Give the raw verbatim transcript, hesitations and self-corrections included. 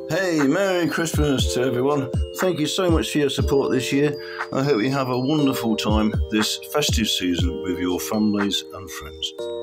Hey, Merry Christmas to everyone. Thank you so much for your support this year. I hope you have a wonderful time this festive season with your families and friends.